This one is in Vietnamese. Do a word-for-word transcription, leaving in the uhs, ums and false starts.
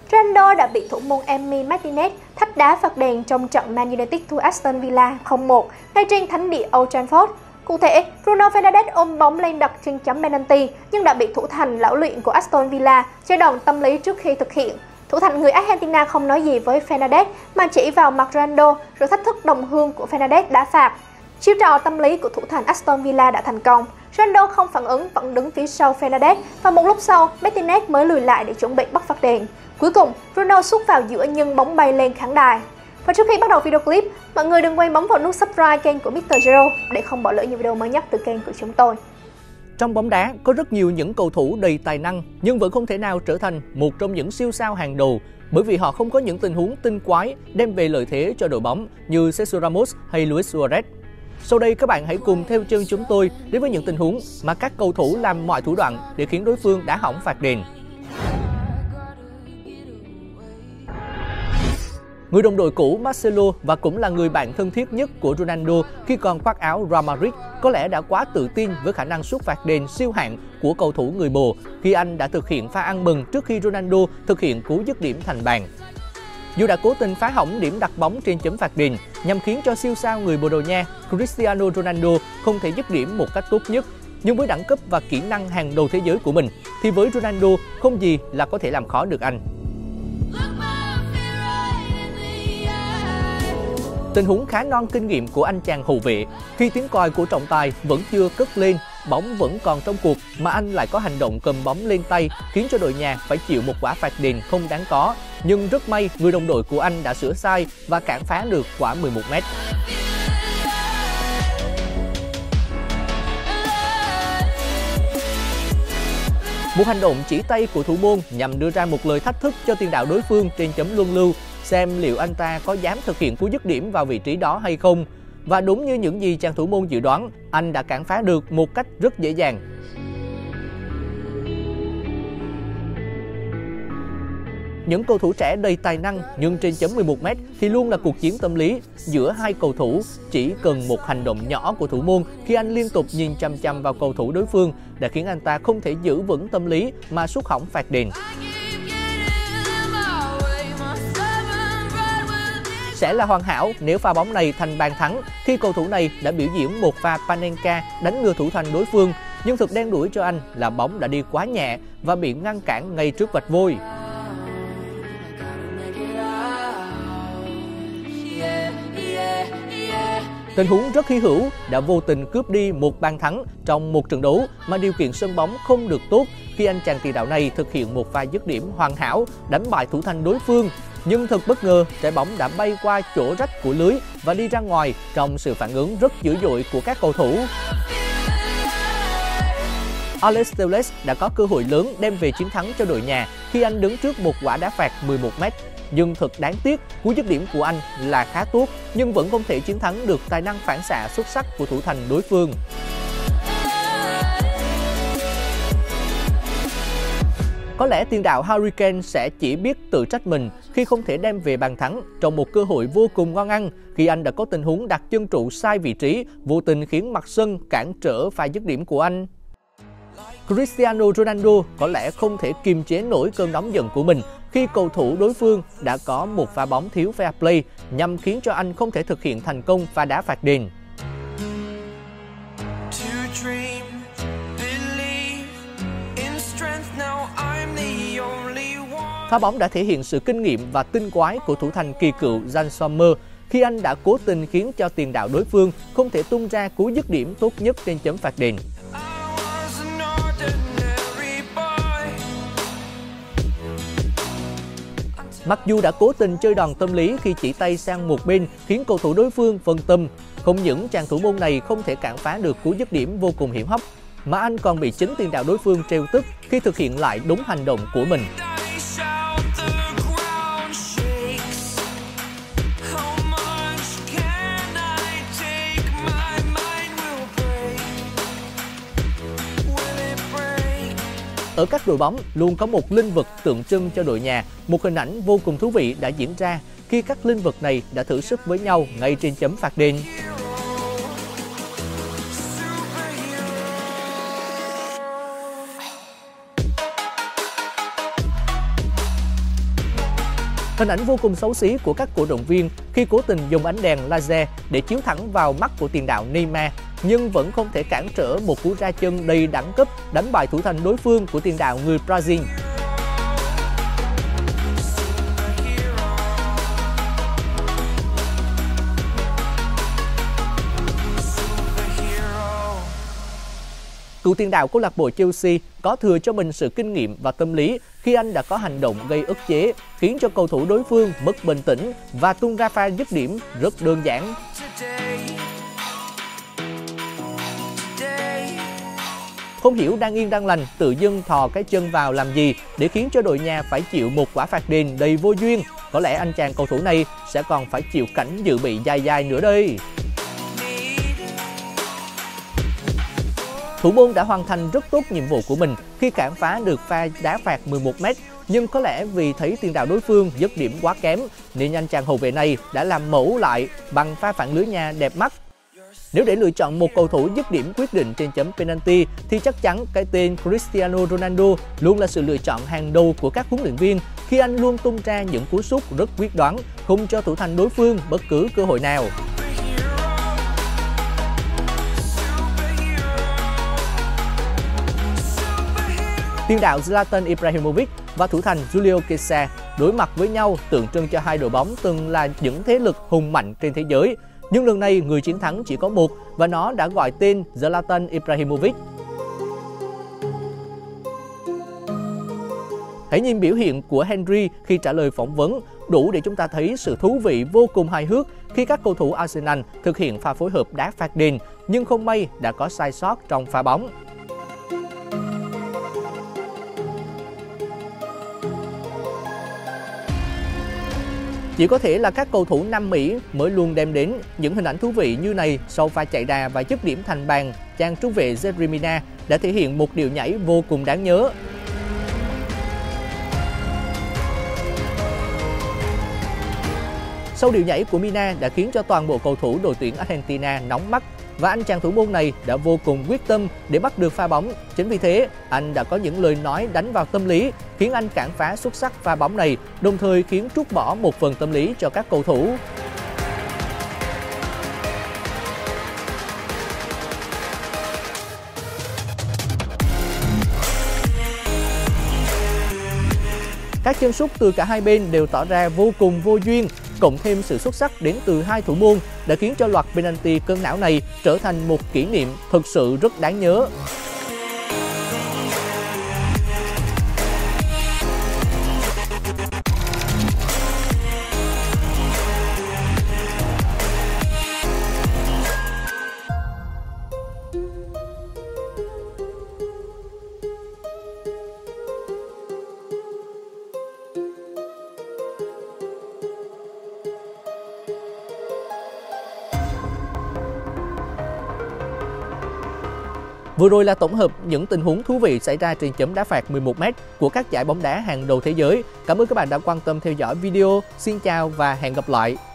Ronaldo đã bị thủ môn Emi Martinez thách đá phạt đền trong trận Man United thua Aston Villa không một ngay trên thánh địa Old Trafford. Cụ thể, Bruno Fernandes ôm bóng lên đặt trên chấm penalty nhưng đã bị thủ thành lão luyện của Aston Villa chơi đòn tâm lý trước khi thực hiện. Thủ thành người Argentina không nói gì với Fernandes mà chỉ vào mặt Ronaldo rồi thách thức đồng hương của Fernandes đá phạt. Chiêu trò tâm lý của thủ thành Aston Villa đã thành công. Ronaldo không phản ứng, vẫn đứng phía sau Fernandes và một lúc sau, Martinez mới lùi lại để chuẩn bị bắt phạt đền. Cuối cùng, Ronaldo sút vào giữa nhưng bóng bay lên khán đài. Và trước khi bắt đầu video clip, mọi người đừng quên bấm vào nút subscribe kênh của mít tơ Zero để không bỏ lỡ những video mới nhất từ kênh của chúng tôi. Trong bóng đá, có rất nhiều những cầu thủ đầy tài năng nhưng vẫn không thể nào trở thành một trong những siêu sao hàng đầu bởi vì họ không có những tình huống tinh quái đem về lợi thế cho đội bóng như Sergio Ramos hay Luis Suarez. Sau đây các bạn hãy cùng theo chân chúng tôi đến với những tình huống mà các cầu thủ làm mọi thủ đoạn để khiến đối phương đá hỏng phạt đền. Người đồng đội cũ Marcelo và cũng là người bạn thân thiết nhất của Ronaldo khi còn khoác áo Real Madrid có lẽ đã quá tự tin với khả năng sút phạt đền siêu hạng của cầu thủ người bồ khi anh đã thực hiện pha ăn mừng trước khi Ronaldo thực hiện cú dứt điểm thành bàn. Dù đã cố tình phá hỏng điểm đặt bóng trên chấm phạt đền nhằm khiến cho siêu sao người Bồ Đào Nha Cristiano Ronaldo không thể dứt điểm một cách tốt nhất, nhưng với đẳng cấp và kỹ năng hàng đầu thế giới của mình thì với Ronaldo không gì là có thể làm khó được anh. Tình huống khá non kinh nghiệm của anh chàng hậu vệ khi tiếng còi của trọng tài vẫn chưa cất lên, bóng vẫn còn trong cuộc mà anh lại có hành động cầm bóng lên tay khiến cho đội nhà phải chịu một quả phạt đền không đáng có. Nhưng rất may người đồng đội của anh đã sửa sai và cản phá được quả mười một mét. Một hành động chỉ tay của thủ môn nhằm đưa ra một lời thách thức cho tiền đạo đối phương trên chấm luân lưu, xem liệu anh ta có dám thực hiện cú dứt điểm vào vị trí đó hay không. Và đúng như những gì chàng thủ môn dự đoán, anh đã cản phá được một cách rất dễ dàng. Những cầu thủ trẻ đầy tài năng nhưng trên chấm mười một mét thì luôn là cuộc chiến tâm lý giữa hai cầu thủ. Chỉ cần một hành động nhỏ của thủ môn khi anh liên tục nhìn chăm chăm vào cầu thủ đối phương đã khiến anh ta không thể giữ vững tâm lý mà sút hỏng phạt đền. Sẽ là hoàn hảo nếu pha bóng này thành bàn thắng khi cầu thủ này đã biểu diễn một pha Panenka đánh ngừa thủ thành đối phương, nhưng thực đen đuổi cho anh là bóng đã đi quá nhẹ và bị ngăn cản ngay trước vạch vôi. Tình huống rất hy hữu đã vô tình cướp đi một bàn thắng trong một trận đấu mà điều kiện sân bóng không được tốt khi anh chàng tiền đạo này thực hiện một pha dứt điểm hoàn hảo đánh bại thủ thành đối phương. Nhưng thật bất ngờ, trái bóng đã bay qua chỗ rách của lưới và đi ra ngoài trong sự phản ứng rất dữ dội của các cầu thủ. Alex Telles đã có cơ hội lớn đem về chiến thắng cho đội nhà khi anh đứng trước một quả đá phạt mười một mét. Nhưng thật đáng tiếc, cú dứt điểm của anh là khá tốt nhưng vẫn không thể chiến thắng được tài năng phản xạ xuất sắc của thủ thành đối phương. Có lẽ tiền đạo Harry Kane sẽ chỉ biết tự trách mình khi không thể đem về bàn thắng trong một cơ hội vô cùng ngon ăn khi anh đã có tình huống đặt chân trụ sai vị trí, vô tình khiến mặt sân cản trở pha dứt điểm của anh. Cristiano Ronaldo có lẽ không thể kiềm chế nổi cơn nóng giận của mình khi cầu thủ đối phương đã có một pha bóng thiếu fair play nhằm khiến cho anh không thể thực hiện thành công pha đá phạt đền. Pha bóng đã thể hiện sự kinh nghiệm và tinh quái của thủ thành kỳ cựu Jan Sommer khi anh đã cố tình khiến cho tiền đạo đối phương không thể tung ra cú dứt điểm tốt nhất trên chấm phạt đền. Mặc dù đã cố tình chơi đòn tâm lý khi chỉ tay sang một bên khiến cầu thủ đối phương phân tâm, không những chàng thủ môn này không thể cản phá được cú dứt điểm vô cùng hiểm hóc, mà anh còn bị chính tiền đạo đối phương trêu tức khi thực hiện lại đúng hành động của mình. Ở các đội bóng luôn có một linh vật tượng trưng cho đội nhà. Một hình ảnh vô cùng thú vị đã diễn ra khi các linh vật này đã thử sức với nhau ngay trên chấm phạt đền. Hình ảnh vô cùng xấu xí của các cổ động viên khi cố tình dùng ánh đèn laser để chiếu thẳng vào mắt của tiền đạo Neymar, nhưng vẫn không thể cản trở một cú ra chân đầy đẳng cấp đánh bại thủ thành đối phương của tiền đạo người Brazil. Cựu tiền đạo câu lạc bộ Chelsea có thừa cho mình sự kinh nghiệm và tâm lý khi anh đã có hành động gây ức chế, khiến cho cầu thủ đối phương mất bình tĩnh và tung ra pha dứt điểm rất đơn giản. Không hiểu đang yên đang lành, tự dưng thò cái chân vào làm gì để khiến cho đội nhà phải chịu một quả phạt đền đầy vô duyên. Có lẽ anh chàng cầu thủ này sẽ còn phải chịu cảnh dự bị dài dài nữa đây. Thủ môn đã hoàn thành rất tốt nhiệm vụ của mình khi cản phá được pha đá phạt mười một mét, nhưng có lẽ vì thấy tiền đạo đối phương dứt điểm quá kém nên anh chàng hậu vệ này đã làm mẫu lại bằng pha phản lưới nhà đẹp mắt. Nếu để lựa chọn một cầu thủ dứt điểm quyết định trên chấm penalty thì chắc chắn cái tên Cristiano Ronaldo luôn là sự lựa chọn hàng đầu của các huấn luyện viên khi anh luôn tung ra những cú sút rất quyết đoán, không cho thủ thành đối phương bất cứ cơ hội nào. Tiền đạo Zlatan Ibrahimovic và thủ thành Julio Cesar đối mặt với nhau tượng trưng cho hai đội bóng từng là những thế lực hùng mạnh trên thế giới. Nhưng lần này người chiến thắng chỉ có một và nó đã gọi tên Zlatan Ibrahimovic. Hãy nhìn biểu hiện của Henry khi trả lời phỏng vấn đủ để chúng ta thấy sự thú vị vô cùng hài hước khi các cầu thủ Arsenal thực hiện pha phối hợp đá phạt đền nhưng không may đã có sai sót trong pha bóng. Chỉ có thể là các cầu thủ Nam Mỹ mới luôn đem đến những hình ảnh thú vị như này sau pha chạy đà và dứt điểm thành bàn. Chàng trung vệ Yerry Mina đã thể hiện một điệu nhảy vô cùng đáng nhớ. Sau điệu nhảy của Mina đã khiến cho toàn bộ cầu thủ đội tuyển Argentina nóng mắt và anh chàng thủ môn này đã vô cùng quyết tâm để bắt được pha bóng. Chính vì thế, anh đã có những lời nói đánh vào tâm lý, khiến anh cản phá xuất sắc pha bóng này, đồng thời khiến trút bỏ một phần tâm lý cho các cầu thủ. Các chân sút từ cả hai bên đều tỏ ra vô cùng vô duyên, cộng thêm sự xuất sắc đến từ hai thủ môn đã khiến cho loạt penalty cơn não này trở thành một kỷ niệm thực sự rất đáng nhớ. Vừa rồi là tổng hợp những tình huống thú vị xảy ra trên chấm đá phạt mười một mét của các giải bóng đá hàng đầu thế giới. Cảm ơn các bạn đã quan tâm theo dõi video. Xin chào và hẹn gặp lại!